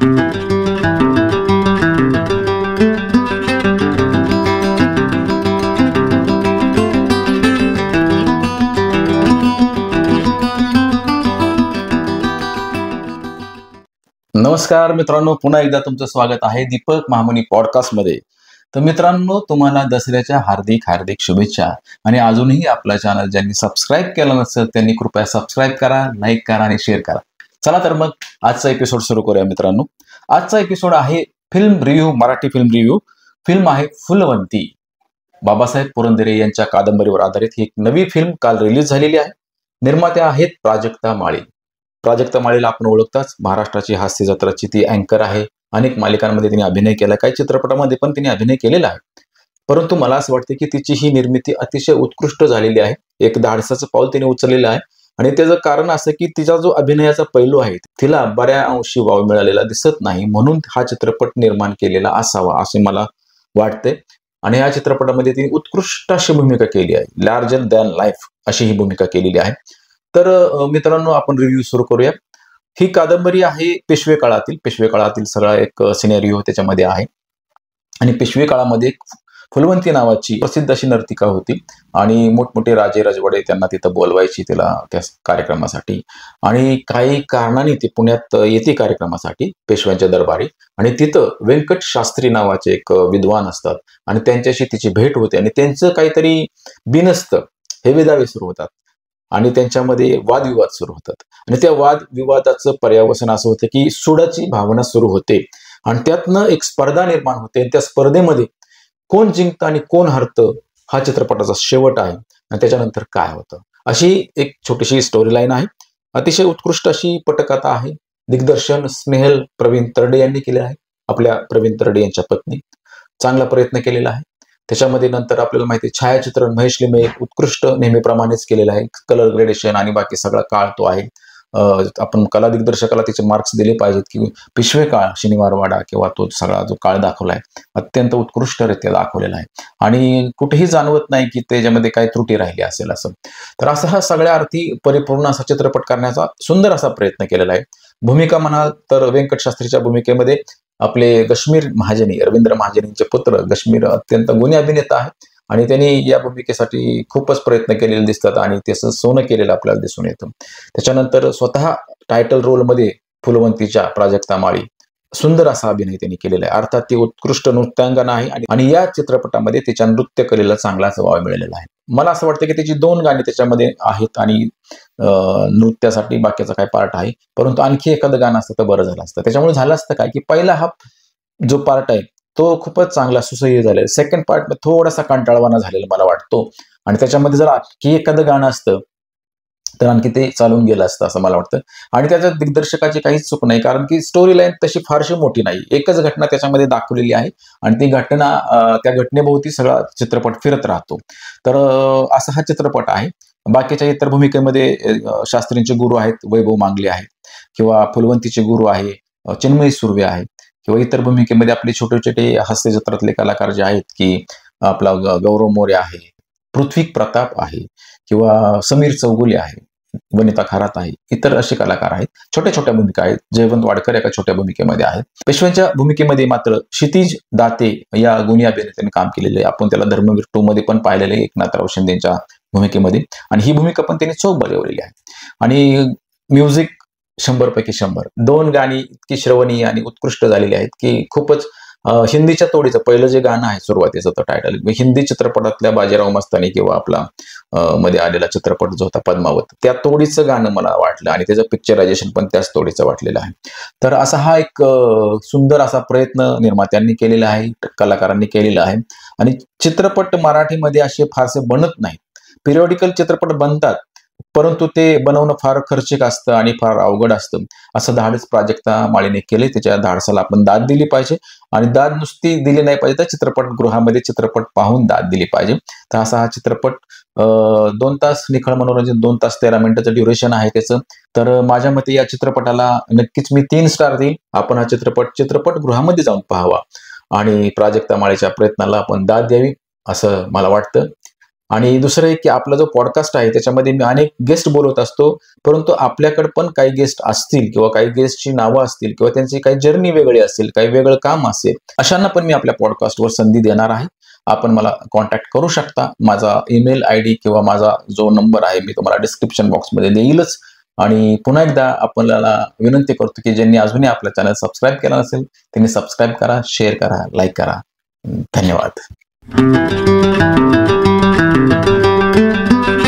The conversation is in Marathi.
नमस्कार मित्रांनो, पुन्हा एकदा तुमचं स्वागत आहे दीपक महामुनी पॉडकास्ट मध्ये. तर मित्रांनो, तुम्हाला दसऱ्याच्या हार्दिक हार्दिक शुभेच्छा. आणि अजूनही आपला चॅनल ज्यांनी सबस्क्राईब केलं नसेल त्यांनी कृपया सबस्क्राईब करा, लाईक करा आणि शेअर करा. चला तर मग आजचा एपिसोड सुरू करूया मित्रांनो. आजचा एपिसोड आहे film review, Marathi film review. Film आहे फुलवंती. बाबासाहेब पुरंदरे यांच्या कादंबरीवर आधारित ही एक नवी फिल्म काल रिलीज झालेली आहे. निर्मात्या आहेत प्राजक्ता माळी. प्राजक्ता माळीला आपण ओळखताच, महाराष्ट्राची हास्य जत्राची ती अँकर आहे. अनेक मालिकांमध्ये तिने अभिनय केला, काही चित्रपटामध्ये पण तिने अभिनय केलेला आहे. परंतु मला असं वाटतं की तिची ही निर्मिती अतिशय उत्कृष्ट झालेली आहे. एक धाडसाचं पाऊल तिने उचललेलं आहे आणि त्याचं कारण असं की तिचा जो अभिनयाचा पैलू आहे तिला बऱ्या अंशी वाव मिळालेला दिसत नाही, म्हणून हा चित्रपट निर्माण केलेला असावा असे मला वाटते. आणि या चित्रपटामध्ये तिने उत्कृष्ट अशी भूमिका केली आहे, लार्जर दॅन लाईफ अशी ही भूमिका केलेली आहे. तर मित्रांनो, आपण रिव्ह्यू सुरू करूया. ही कादंबरी आहे पेशवे काळातील सगळा एक सिनेरिओ त्याच्यामध्ये आहे. आणि पेशवे काळामध्ये फुलवंती नावाची प्रसिद्ध अशी नर्तिका होती आणि मोठमोठे राजे राजवाडे त्यांना तिथं बोलवायची तिला त्या कार्यक्रमासाठी. आणि काही कारणाने ती पुण्यात येते कार्यक्रमासाठी पेशव्यांच्या दरबारी. आणि तिथं व्यंकट शास्त्री नावाचे एक विद्वान असतात आणि त्यांच्याशी तिची भेट होते आणि त्यांचं काहीतरी बिनसतं, हेवेदावे सुरू होतात आणि त्यांच्यामध्ये वादविवाद सुरू होतात. आणि त्या वादविवादाचं पर्यावसन असं होतं की सुडाची भावना सुरू होते आणि त्यातनं एक स्पर्धा निर्माण होते. आणि त्या स्पर्धेमध्ये कोण जिंकतं आणि कोण हरतं हा चित्रपटाचा शेवट आहे. आणि त्याच्यानंतर काय होतं अशी एक छोटीशी स्टोरी लाईन आहे. अतिशय उत्कृष्ट अशी पटकथा आहे. दिग्दर्शन स्नेहल प्रवीण तरडे यांनी केले आहे, आपल्या प्रवीण तरडे यांच्या पत्नी. चांगला प्रयत्न केलेला आहे. त्याच्यामध्ये नंतर आपल्याला माहिती आहे छायाचित्रण महेश लिमये उत्कृष्ट नेहमीप्रमाणेच केलेलं आहे. कलर ग्रेडेशन आणि बाकी सगळा काळ तो आहे. आपण कला दिग्दर्शकाला तिचे मार्क्स दिले पाहिजेत की पेशवे काळ, शनिवारवाडा किंवा तो सगळा जो काळ दाखवलाय अत्यंत उत्कृष्टरित्या दाखवलेला आहे आणि कुठेही जाणवत नाही की त्याच्यामध्ये काही त्रुटी राहिली असेल असं. तर असा हा सगळ्या अर्थी परिपूर्ण असा चित्रपट करण्याचा सुंदर असा प्रयत्न केलेला आहे. भूमिका म्हणाल तर व्यंकट शास्त्रीच्या भूमिकेमध्ये आपले गश्मीर महाजनी, रवींद्र महाजनींचे पुत्र गश्मीर अत्यंत गुणी अभिनेता आहे आणि त्यांनी या भूमिकेसाठी खूपच प्रयत्न केलेले दिसतात आणि त्याचं सोनं केलेलं आपल्याला दिसून येतं. त्याच्यानंतर स्वतः टायटल रोलमध्ये फुलवंतीच्या प्राजक्ता माळी सुंदर असा अभिनय त्यांनी केलेला आहे. अर्थात ती उत्कृष्ट नृत्यांगना आहे आणि या चित्रपटामध्ये तिच्या नृत्य कलेला चांगलाच वाव मिळालेला आहे. मला असं वाटतं की त्याची 2 गाणी त्याच्यामध्ये आहेत आणि नृत्यासाठी बाकीचा काय पार्ट आहे, परंतु आणखी एखादं गाणं असतं तर बरं झालं असतं. त्याच्यामुळे झालं असतं काय की पहिला हा जो पार्ट आहे तो खूपच चांगला सुसह्य झालेला. सेकंड पार्ट थोडासा कंटाळवाना झालेला मला वाटतो आणि त्याच्यामध्ये जर आणखी एखादं गाणं असतं तर आणखी ते चालून गेलं असतं असं मला वाटतं. आणि त्याच्या दिग्दर्शकाची काहीच चूक नाही, कारण की स्टोरी लाईन तशी फारशी मोठी नाही. एकच घटना त्याच्यामध्ये दाखवलेली आहे आणि ती घटना त्या घटनेभोवती सगळा चित्रपट फिरत राहतो. तर असा हा चित्रपट आहे. बाकीच्या इतर भूमिकेमध्ये शास्त्रींचे गुरु आहेत वैभव मांगले आहेत किंवा फुलवंतीचे गुरु आहे चिन्मयी सुर्वे आहे किंवा इतर भूमिकेमध्ये आपले छोटे छोटे हास्य जत्रातले कलाकार जे आहेत की आपला गौरव मोरे आहे, पृथ्वी प्रताप आहे किंवा समीर चौगुले आहे, वनिता खरात आहे, इतर असे कलाकार आहेत. छोट्या छोट्या भूमिका आहेत. जयवंत वाडकर एका छोट्या भूमिकेमध्ये आहेत. पेशव्यांच्या भूमिकेमध्ये मात्र क्षितिश दाते या गुणी अभिनेत्याने काम केलेले आहे. आपण त्याला धर्मवीर 2 मध्ये पण पाहिलेले आहे एकनाथराव शिंदेच्या भूमिकेमध्ये आणि ही भूमिका पण त्यांनी चोख बजावलेली आहे. आणि म्युझिक 100 पैकी 100. 2 गाणी इतकी श्रवणीय आणि उत्कृष्ट झालेली आहेत की खूपच हिंदीच्या तोडीचं पहिलं जे गाणं आहे सुरुवातीचं तर टायटल हिंदी चित्रपटातल्या बाजीराव मस्तानी किंवा आपला मध्ये आलेला चित्रपट जो होता पद्मावत, त्या तोडीचं गाणं मला वाटलं आणि त्याचं पिक्चरायझेशन पण त्याच तोडीचं वाटलेलं आहे. तर असा हा एक सुंदर असा प्रयत्न निर्मात्यांनी केलेला आहे, कलाकारांनी केलेला आहे. आणि चित्रपट मराठीमध्ये असे फारसे बनत नाहीत. पिरियॉडिकल चित्रपट बनतात परंतु ते बनवणं फार खर्चिक असतं आणि फार अवघड असतं. असं धाडस प्राजक्ता माळीने केले. त्याच्या धाडसाला आपण दाद दिली पाहिजे आणि दाद नुसती दिली नाही पाहिजे तर चित्रपटगृहामध्ये चित्रपट पाहून दाद दिली पाहिजे. तर असा हा चित्रपट 2 तास निखळ मनोरंजन, 2 तास 13 मिनिटाचं ड्युरेशन आहे त्याचं. तर माझ्या मते या चित्रपटाला नक्कीच मी 3 स्टार देईल. आपण हा चित्रपटगृहामध्ये जाऊन पाहावा आणि प्राजक्ता माळीच्या प्रयत्नाला आपण दाद द्यावी असं मला वाटतं. आणि दुसरं एक की आपला जो पॉडकास्ट आहे त्याच्यामध्ये मी अनेक गेस्ट बोलवत असतो, परंतु आपल्याकडे पण काही गेस्ट असतील किंवा काही गेस्टची नावं असतील किंवा त्यांची काही जर्नी वेगळी असेल, काही वेगळं काम असेल, अशांना पण मी आपल्या पॉडकास्टवर संधी देणार आहे. आपण मला कॉन्टॅक्ट करू शकता. माझा ईमेल आयडी किंवा माझा जो नंबर आहे मी तुम्हाला डिस्क्रिप्शन बॉक्समध्ये देईलच. आणि पुन्हा एकदा आपल्याला विनंती करतो की ज्यांनी अजूनही आपला चॅनल सबस्क्राईब केला नसेल त्यांनी सबस्क्राईब करा, शेअर करा, लाईक करा. धन्यवाद.